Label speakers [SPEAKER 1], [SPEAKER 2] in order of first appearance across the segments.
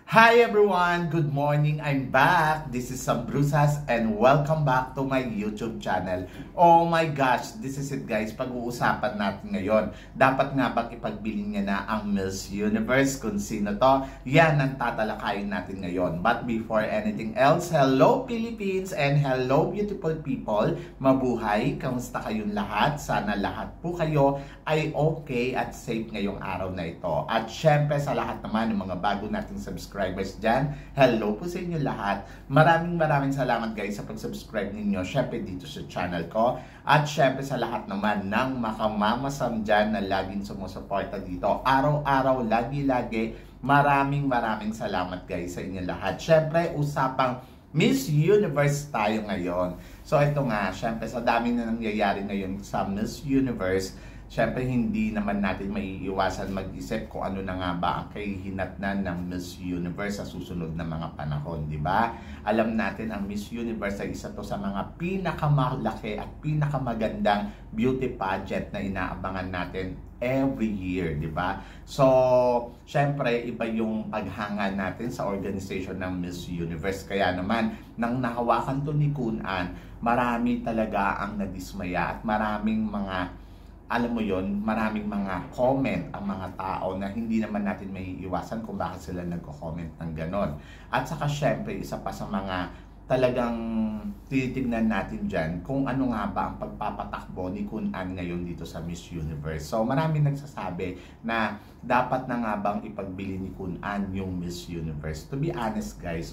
[SPEAKER 1] Hi everyone! Good morning! I'm back! This is Sam Brusas and welcome back to my YouTube channel. Oh my gosh! This is it guys. Pag-uusapan natin ngayon. Dapat nga bang ipagbili niya na ang Miss Universe? Kung sino to? Yan ang tatalakayin natin ngayon. But before anything else, hello Philippines and hello beautiful people! Mabuhay! Kamusta kayong lahat? Sana lahat po kayo ay okay at safe ngayong araw na ito. At syempre sa lahat naman ng mga bago nating subscribers dyan, hello po sa inyo lahat. Maraming salamat guys sa pag-subscribe ninyo syempre dito sa channel ko. At syempre sa lahat naman ng makamamasam dyan na laging sumusuporta dito araw-araw, lagi-lagi. Maraming salamat guys sa inyo lahat. Syempre usapang Miss Universe tayo ngayon. So ito nga, syempre sa dami na nangyayari ngayon sa Miss Universe, syempre hindi naman natin maiiwasan mag-isip kung ano na nga ba ang kahihinatnan ng Miss Universe sa susunod na mga panahon, di ba? Alam natin ang Miss Universe ay isa to sa mga pinakamalaki at pinakamagandang beauty pageant na inaabangan natin every year, di ba? So, syempre iba yung paghanga natin sa organization ng Miss Universe. Kaya naman, nang nahawakan to ni Kun An, marami talaga ang nadismaya at maraming mga alam mo yon, maraming mga comment ang mga tao na hindi naman natin maiiwasan kung bakit sila nagko-comment ng ganon. At saka syempre, isa pa sa mga talagang titignan natin dyan kung ano nga ba ang pagpapatakbo ni Kun An ngayon dito sa Miss Universe. So maraming nagsasabi na dapat na nga bang ipagbili ni Kun An yung Miss Universe. To be honest guys,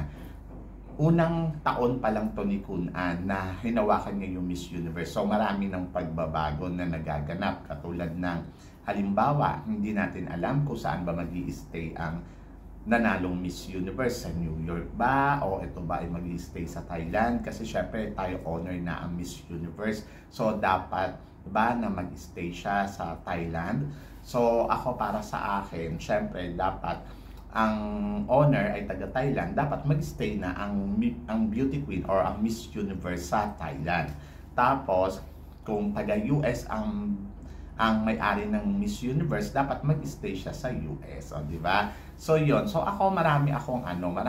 [SPEAKER 1] unang taon pa lang to ni Kun An na hinawakan niya yung Miss Universe. So marami ng pagbabago na nagaganap. Katulad ng halimbawa, hindi natin alam kung saan ba mag-i-stay ang nanalong Miss Universe. Sa New York ba? O ito ba ay mag-i-stay sa Thailand? Kasi syempre tayo honor na ang Miss Universe. So dapat ba na mag-stay siya sa Thailand? So ako para sa akin, syempre dapat ang owner ay taga Thailand, dapat mag-stay na ang beauty queen or ang Miss Universe sa Thailand. Tapos kung taga US ang may-ari ng Miss Universe, dapat mag-stay siya sa US, di ba? So yon. So ako marami akong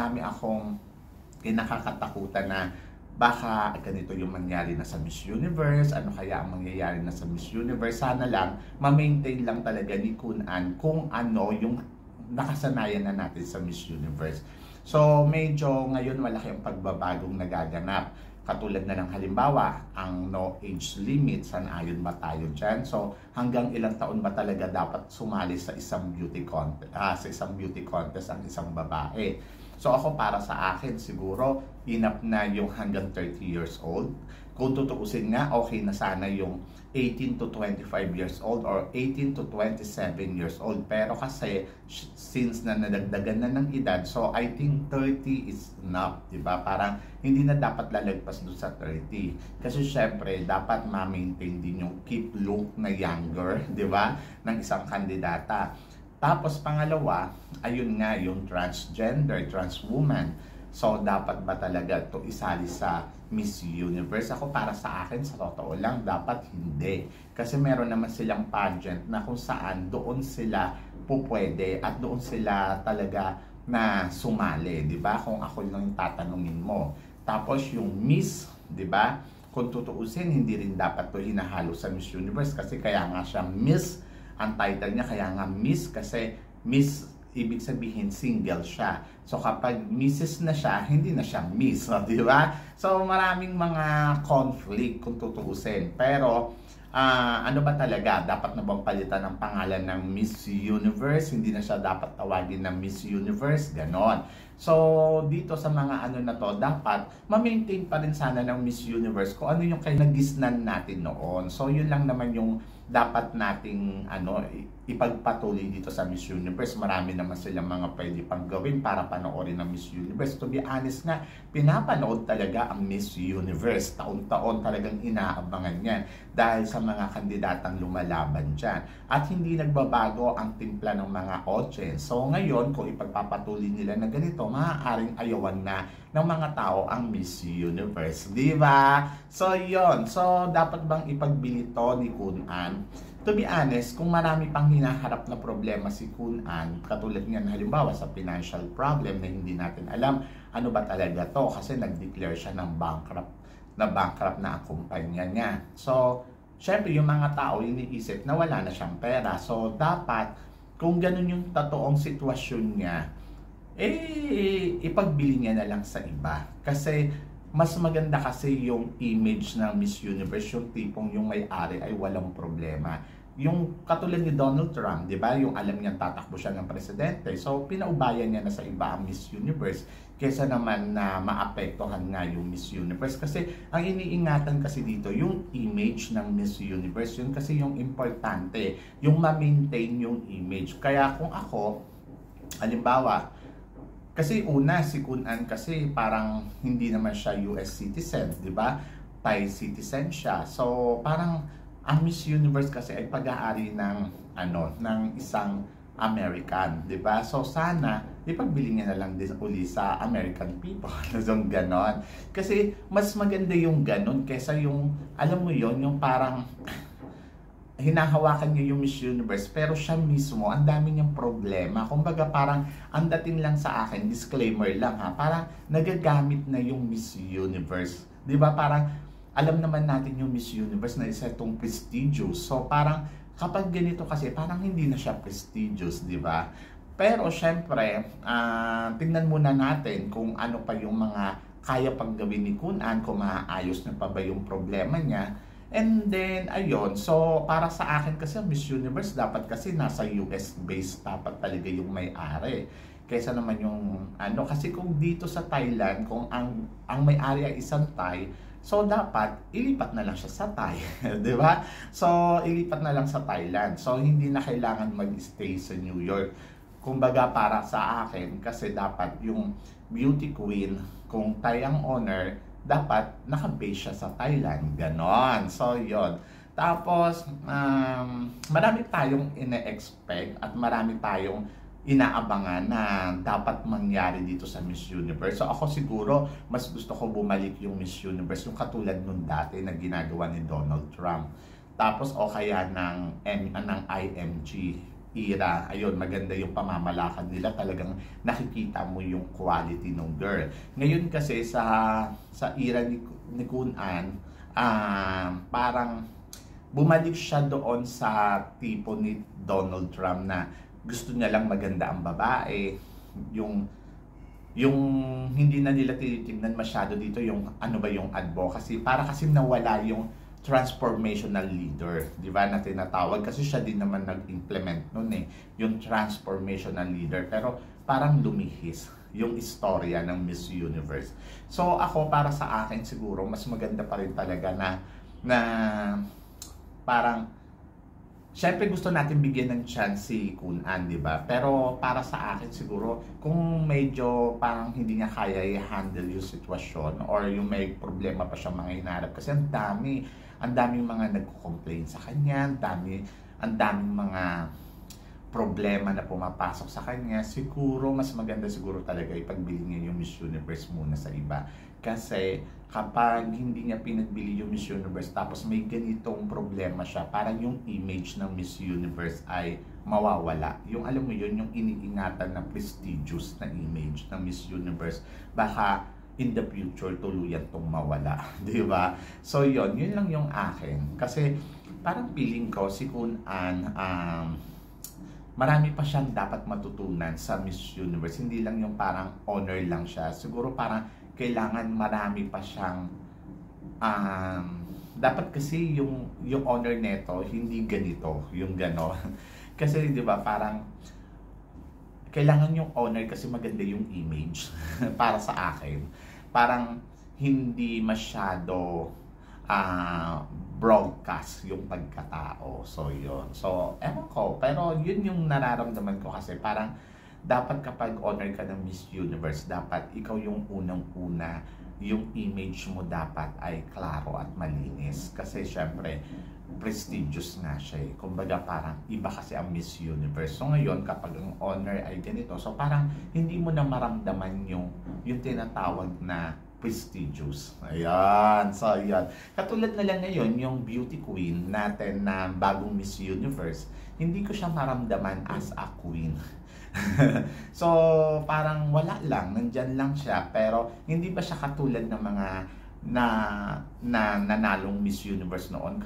[SPEAKER 1] kinakatakutan na baka ganito yung mangyari na sa Miss Universe, ano kaya ang mangyayari na sa Miss Universe. Sana lang ma-maintain lang talaga ni Kun An kung ano yung nakasanayan na natin sa Miss Universe. So medyo ngayon malaki ang pagbabagong nagaganap. Katulad na ng halimbawa, ang no age limit, saan-ayon ba tayo dyan? So hanggang ilang taon ba talaga dapat sumali sa isang beauty contest ang isang babae? So ako para sa akin siguro enough na yung hanggang 30 years old. Kung tutuusin nga, okay na sana yung 18 to 25 years old or 18 to 27 years old. Pero kasi since na nadagdagan na ng edad, so I think 30 is enough, di ba? Parang hindi na dapat lalagpas doon sa 30. Kasi syempre, dapat ma-maintain din yung keep look na younger, di ba? Ng isang kandidata. Tapos pangalawa, ayun nga yung transgender, trans woman. So dapat ba talaga to isali sa Miss Universe? Ako para sa akin, sa totoo lang, dapat hindi. Kasi meron naman silang pageant na kung saan doon sila pupwede at doon sila talaga na sumali, di ba? Kung ako lang yung tatanungin mo. Tapos yung Miss, di ba? Kung tutuusin, hindi rin dapat to hinahalo sa Miss Universe kasi kaya nga siya Miss. Ang title niya kaya nga Miss kasi Miss, ibig sabihin single siya. So kapag Mrs. na siya, hindi na siya Miss, di ba? So maraming mga conflict kung tutuusin. Pero ano ba talaga? Dapat na bang palitan ang pangalan ng Miss Universe? Hindi na siya dapat tawagin ng Miss Universe? Ganon. So dito sa mga ano na to, dapat ma-maintain pa rin sana ng Miss Universe kung ano yung kinagisnan natin noon. So yun lang naman yung dapat nating ipagpatuloy dito sa Miss Universe. Marami naman silang mga pwede pang gawin para panoorin ng Miss Universe. To be honest nga, pinapanood talaga ang Miss Universe. Taon-taon talagang inaabangan yan dahil sa mga kandidatang lumalaban dyan. At hindi nagbabago ang timpla ng mga audience. So ngayon, kung ipagpapatuloy nila na ganito, maaaring ayawan na ng mga tao ang Miss Universe. Di ba? So yon. So dapat bang ipagbili to ni Kun An? to be honest, kung marami pang hinaharap na problema si Kun An, katulad niyan halimbawa sa financial problem na hindi natin alam ano ba talaga to kasi nag-declare siya ng bankrupt na ang kumpanya niya. So, syempre yung mga tao iniisip na wala na siyang pera. So, dapat kung ganun yung totoong sitwasyon niya, ipagbili niya na lang sa iba. Kasi mas maganda kasi yung image ng Miss Universe, yung tipong yung may-ari ay walang problema. Yung katulad ni Donald Trump, di ba? Yung alam niyang tatakbo siya ng presidente. So, pinaubayan niya na sa iba ang Miss Universe kesa naman na maapektuhan nga yung Miss Universe. Kasi ang iniingatan kasi dito, yung image ng Miss Universe, yun kasi yung importante, yung ma-maintain yung image. Kaya kung ako, halimbawa, kasi una, si Kun An kasi parang hindi naman siya US citizen, di ba? Thai citizen siya. So, parang ang Miss Universe kasi ay pag-aari ng isang American, di ba? So, sana ipagbili niya na lang din uli sa American people. So, ganon. Kasi mas maganda yung ganon kaysa yung, alam mo yon yung parang hinahawakan niya yung Miss Universe pero siya mismo, ang dami niyang problema. Kumbaga parang, ang dating lang sa akin, disclaimer lang ha, parang nagagamit na yung Miss Universe. Di ba? Parang, alam naman natin yung Miss Universe na isa itong prestigious. So parang, kapag ganito kasi, parang hindi na siya prestigious, di ba? Pero syempre, tingnan muna natin kung ano pa yung mga kaya pang gawin ni Kun An, kung maayos na pa ba yung problema niya. And then, ayun, so para sa akin kasi Miss Universe dapat kasi nasa US based dapat talaga yung may-ari. Kaysa naman yung kasi kung dito sa Thailand, kung ang may-ari ay isang Thai, so dapat ilipat na lang siya sa Thai, 'di ba? So ilipat na lang sa Thailand. So hindi na kailangan mag-stay sa New York. Kumbaga para sa akin kasi dapat yung beauty queen, kung Thai ang owner, dapat naka-base siya sa Thailand. Ganon. So, yon. Tapos, marami tayong ine-expect at marami tayong inaabangan na dapat mangyari dito sa Miss Universe. So, ako siguro, mas gusto ko bumalik yung Miss Universe, yung katulad nung dati na ginagawa ni Donald Trump. Tapos, o kaya ng IMG era, ayun, maganda yung pamamalakad nila, talagang nakikita mo yung quality ng girl. Ngayon kasi sa era ni Kun An, parang bumalik siya doon sa tipo ni Donald Trump na gusto niya lang maganda ang babae, yung hindi na nila tinitingnan masyado dito yung ano ba yung advocacy, para kasi nawala yung transformational leader, di ba, na tinatawag, kasi siya din naman nag-implement nun yung transformational leader, pero parang lumihis yung istorya ng Miss Universe. So ako, para sa akin siguro, mas maganda pa rin talaga na parang, syempre gusto natin bigyan ng chance si Kun An, di ba? Pero para sa akin siguro, kung medyo parang hindi niya kaya i-handle yung sitwasyon or yung may problema pa siya mga hinaharap, kasi ang daming mga nagko-complain sa kanya, ang daming mga problema na pumapasok sa kanya. Siguro mas maganda siguro talaga ipagbili niya yung Miss Universe muna sa iba. Kasi kapag hindi niya pinagbili yung Miss Universe tapos may ganitong problema siya, parang yung image ng Miss Universe ay mawawala. Yung alam mo yun, yung iniingatan na prestigious na image ng Miss Universe, baka in the future tuluyan tong mawala, di ba? So yun lang yung akin. Kasi parang feeling ko si Kun An, marami pa siyang dapat matutunan sa Miss Universe. Hindi lang yung parang honor lang siya. Siguro parang kailangan marami pa siyang dapat kasi yung honor neto hindi ganito, yung gano'n. Kasi di ba parang kailangan yung honor kasi maganda yung image para sa akin. Parang hindi masyado broadcast yung pagkatao. So yun. So ewan ko, pero yun yung nararamdaman ko kasi parang dapat kapag honor ka ng Miss Universe, dapat ikaw yung unang-una, yung image mo dapat ay klaro at malinis. Kasi syempre, prestigious nga siya eh. Kumbaga parang iba kasi ang Miss Universe. So ngayon, kapag ang honor ay ganito, so parang hindi mo na maramdaman yung tinatawag na prestigious. Ayan. So, ayan. Katulad na lang ngayon, yung beauty queen natin na bagong Miss Universe, hindi ko siya maramdaman as a queen. So, parang wala lang. Nandyan lang siya. Pero, hindi ba siya katulad ng mga nanalong Miss Universe noon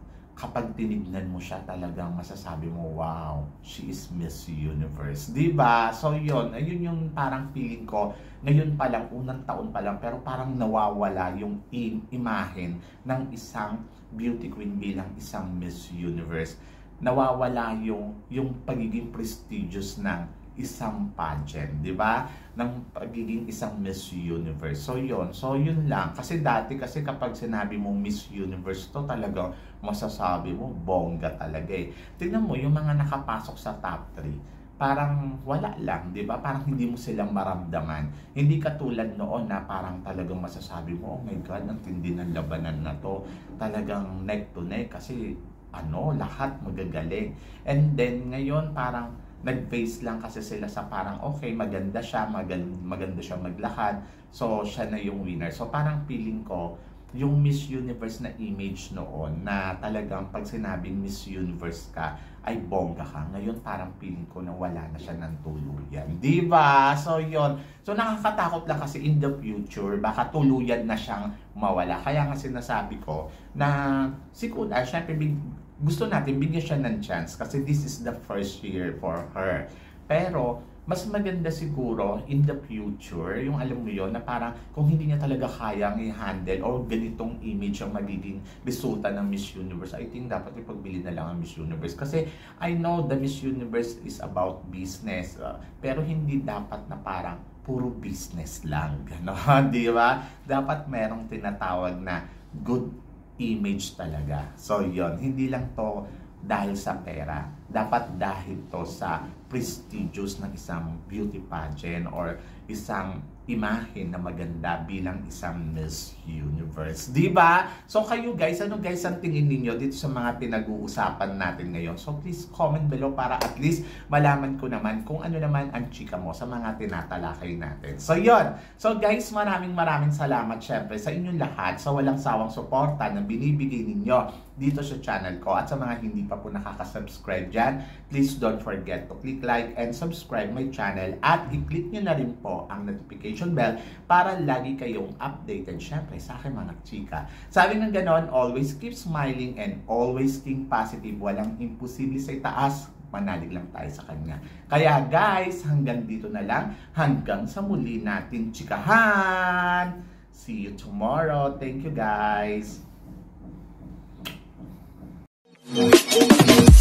[SPEAKER 1] kapag tinignan mo siya talagang masasabi mo, wow, she is Miss Universe. Diba? So yun, ayun yung parang feeling ko, ngayon pa lang, unang taon pa lang, pero parang nawawala yung imahen ng isang beauty queen bilang isang Miss Universe. Nawawala yung pagiging prestigious ng isang pageant, di ba? Ng pagiging isang Miss Universe. So yun lang. Kasi dati kapag sinabi mo Miss Universe, to talagang masasabi mo bongga talaga eh. Tingnan mo yung mga nakapasok sa top 3. Parang wala lang, di ba? Parang hindi mo silang maramdaman. Hindi katulad noon na parang talagang masasabi mo, oh my God, ang tindi ng labanan na to. Talagang neck to neck kasi lahat magagaling. And then ngayon parang nag-base lang kasi sila sa parang okay, maganda siya, maganda siya maglakad, so siya na yung winner. So parang feeling ko, yung Miss Universe na image noon na talagang pag sinabing Miss Universe ka, ay bongga ka. Ngayon parang feeling ko na wala na siya ng tuluyan. Diba? So yun. So nakakatakot lang kasi in the future, baka tuluyan na siyang mawala. Kaya nga sinasabi ko na si Kuda, syempre gusto natin bigyan siya ng chance kasi this is the first year for her. Pero mas maganda siguro in the future, yung alam mo yon na parang kung hindi niya talaga kayang i-handle or ganitong image ang magiging resulta ng Miss Universe, I think dapat ipagbili na lang ang Miss Universe. Kasi I know the Miss Universe is about business, pero hindi dapat na parang puro business lang. Gano'n, di ba? Dapat merong tinatawag na good image talaga. So yon, hindi lang to dahil sa pera, dapat dahil to sa prestigious ng isang beauty pageant or isang imahe na maganda bilang isang Miss Universe. Diba? So kayo guys, ano guys ang tingin ninyo dito sa mga pinag-uusapan natin ngayon? So please comment below para at least malaman ko naman kung ano naman ang chika mo sa mga tinatalakay natin. So yun. So guys, maraming salamat syempre sa inyong lahat sa walang sawang suporta na binibigay ninyo dito sa channel ko. At sa mga hindi pa po nakaka-subscribe dyan, please don't forget to click like and subscribe my channel at i-click nyo na rin po ang notification bell para lagi kayong updated syempre sa aking mga chika. Sabi ng ganon, always keep smiling and always think positive. Walang imposible sa itaas, manalig lang tayo sa kanya. Kaya guys, hanggang dito na lang. Hanggang sa muli natin chikahan. See you tomorrow. Thank you guys.